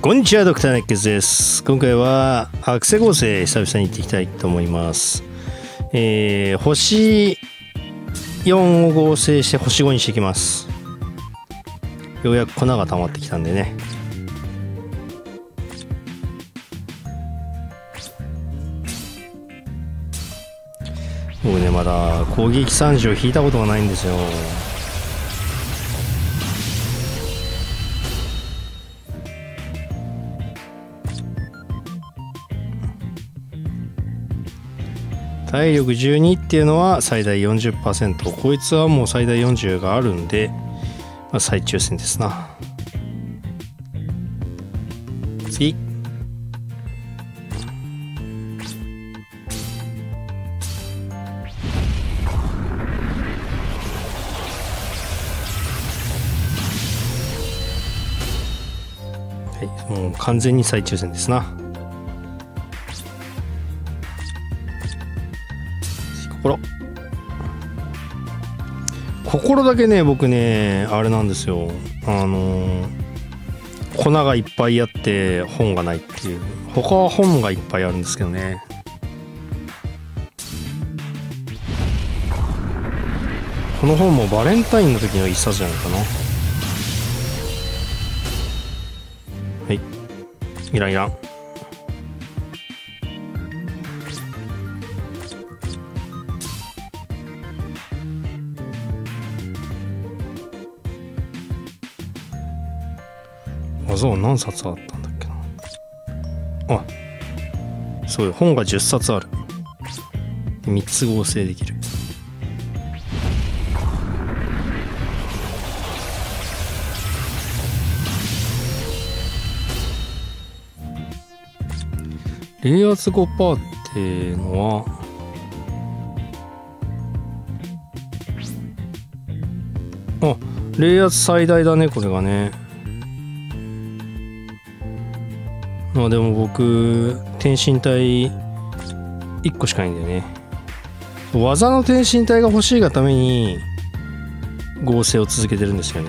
こんにちは、ドクターネックスです。今回はアクセ合成久々に行っていきたいと思います。星4を合成して星5にしていきます。ようやく粉が溜まってきたんでね。僕ね、まだ攻撃30を引いたことがないんですよ。体力12っていうのは最大 40%、 こいつはもう最大40があるんで、再抽選ですな。次、はい、もう完全に再抽選ですな。心だけね、僕ね、あれなんですよ、粉がいっぱいあって本がないっていう。他は本がいっぱいあるんですけどね。この本もバレンタインの時の一冊じゃないかな。はい、いらんいらん。技は何冊あったんだっけな。あ、そうよ、本が10冊ある。3つ合成できる。冷圧 5% っていうのは冷圧最大だね、これがね。でも僕天身体1個しかないんだよね。技の天身体が欲しいがために合成を続けてるんですよね。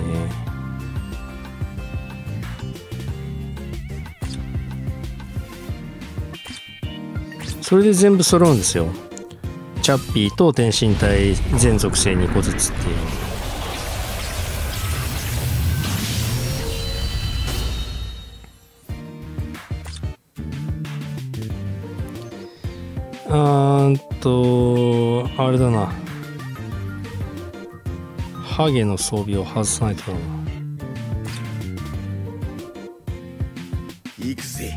それで全部揃うんですよ。チャッピーと天身体全属性2個ずつっていう。あれだな、ハゲの装備を外さないとだな。 行くぜ。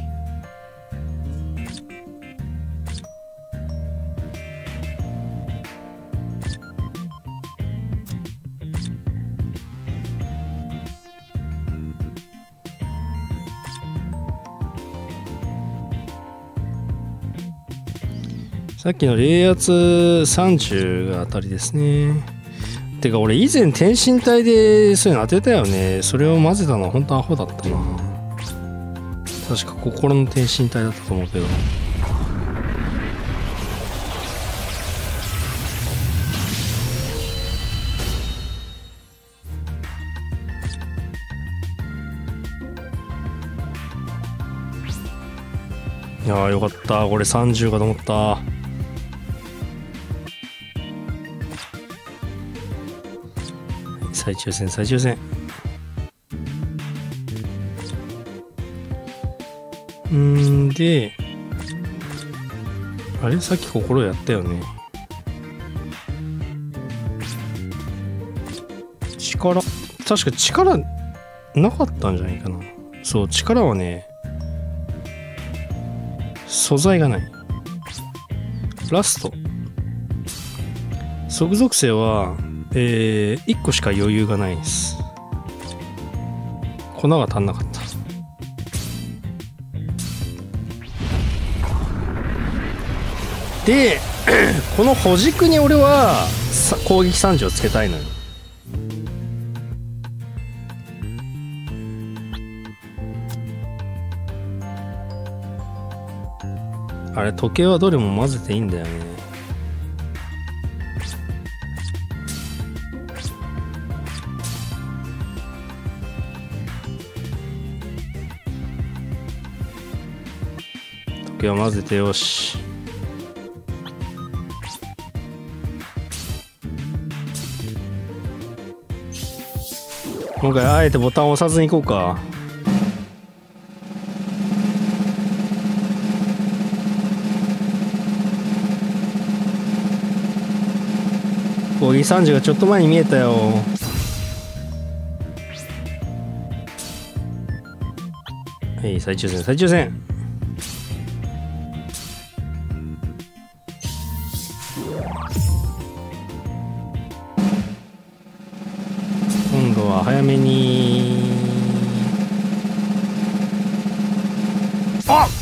さっきの冷圧30が当たりですね。てか俺以前天身体でそういうの当てたよね。それを混ぜたのは本当アホだったな。確か心の天身体だったと思うけど。いやーよかった、これ30かと思った。再抽選再抽選。であれ、さっき心やったよね。力、確か力なかったんじゃないかな。そう、力はね、素材がない。ラスト即属性は1個しか余裕がないです。粉が足んなかった。でこの保軸に俺は攻撃30をつけたいのよ。あれ、時計はどれも混ぜていいんだよね。 ケー、混ぜてよし。今回あえてボタンを押さずにいこうか。攻撃30がちょっと前に見えたよ。はい、再抽選再抽選。今度は早めに。あっ、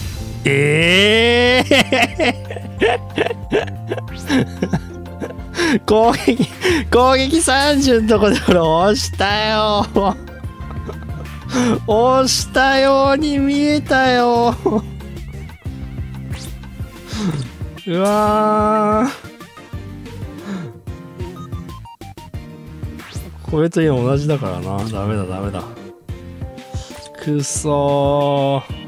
攻撃30のとこで俺押したよ。押したように見えたよ。うわー、これと今同じだからな。ダメだダメだ。くそー。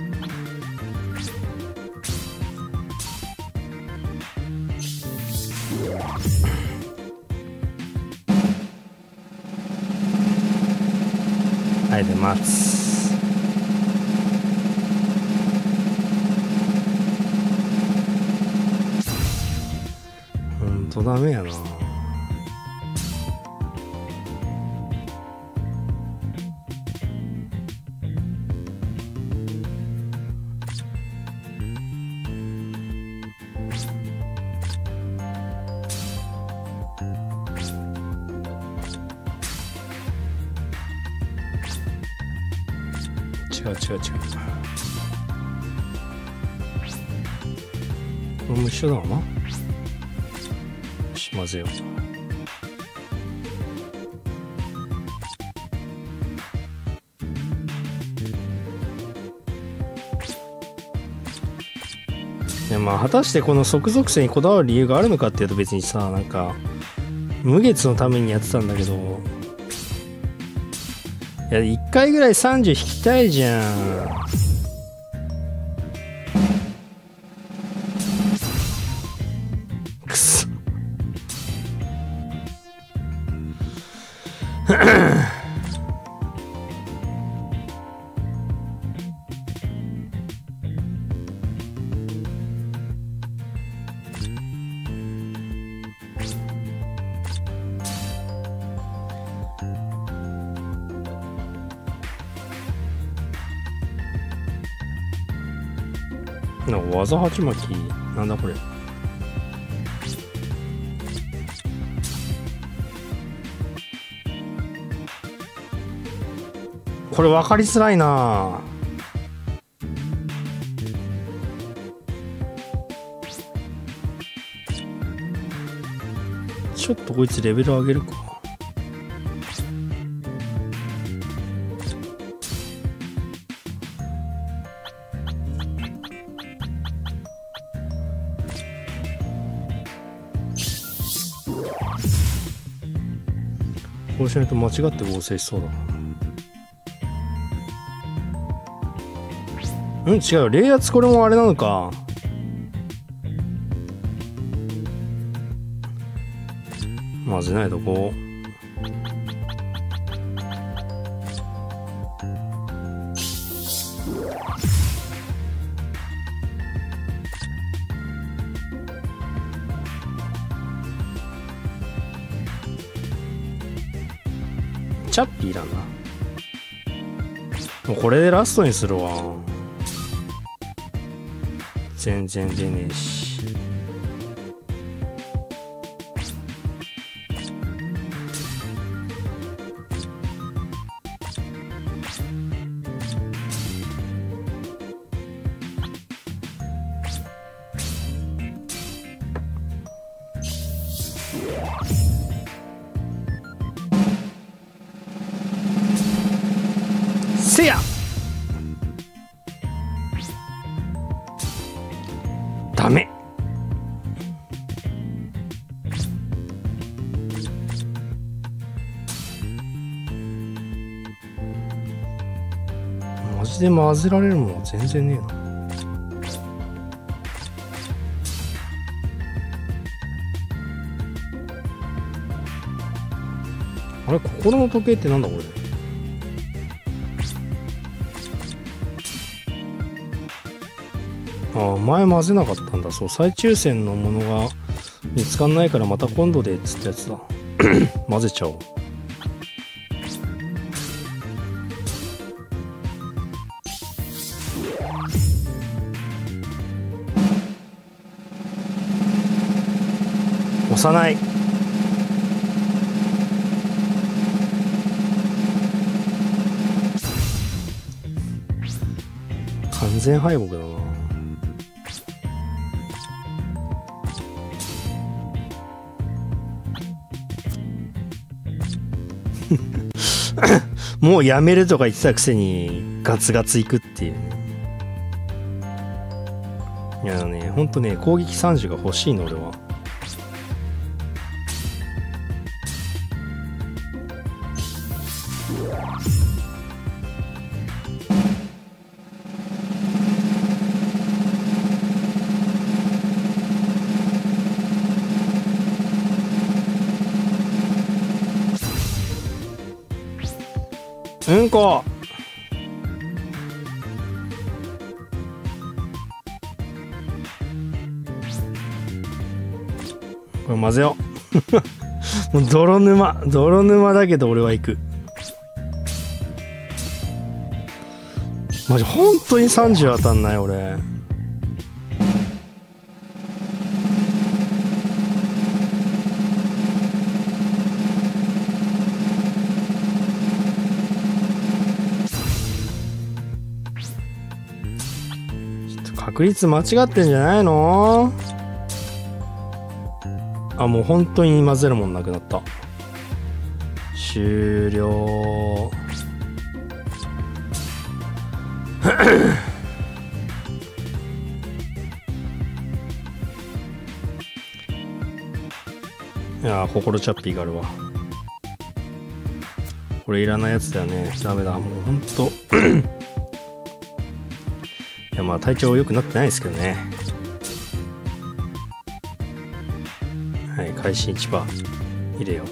はい、で待つ。ほんとダメやな。違う。これも一緒だわな。よし、混ぜよう。でまあ果たしてこの即属性にこだわる理由があるのかっていうと別にさ、なんか無月のためにやってたんだけど、いや1回ぐらい30引きたいじゃん。くそなんか技鉢巻きなんだこれ。これ分かりづらいな。ちょっとこいつレベル上げるか。こうしないと間違って合成しそうだな。うん、違う。冷圧これもあれなのか。混ぜないとこう。チャッピーなんだ。もうこれでラストにするわ。全然出ねえし。せやダメ。マジで混ぜられるものは全然ねえな。 あれ、心の時計ってなんだこれ。ああ、前混ぜなかったんだ。そう、再抽選のものが見つかんないからまた今度でっつったやつだ。混ぜちゃおう。押さない。完全敗北だな。もうやめるとか言ってたくせにガツガツいくっていう。いやね、ほんとね、攻撃30が欲しいの俺は。うんこ。これ混ぜよう。もう泥沼だけど俺は行く。マジ本当に30当たんない俺。確率間違ってんじゃないの？あ、もう本当に混ぜるもんなくなった。終了。いやー、心チャッピーがあるわ。これいらないやつだよね。ダメだ、もうほんと。いや、まあ体調良くなってないですけどね。はい、開始1%入れよう。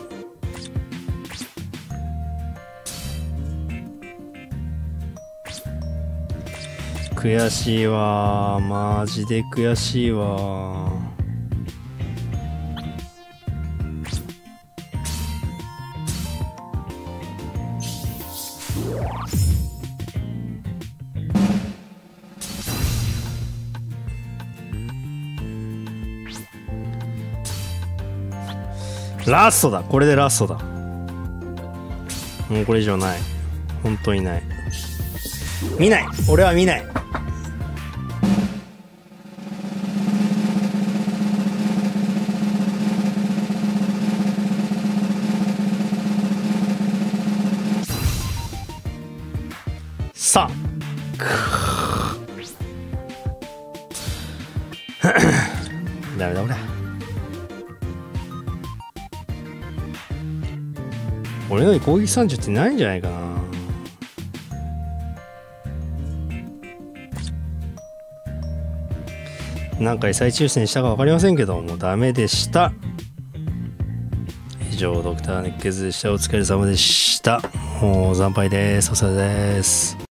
悔しいわー、マジで悔しいわー。ラストだ。これでラストだ。もうこれ以上ない。本当にない。見ない。俺は見ない。さあ。ダメだ俺。俺のに攻撃30ってないんじゃないかな。何回再抽選したか分かりませんけどもうダメでした。以上ドクターネッケズでした。お疲れ様でした。もう惨敗です。お疲れです。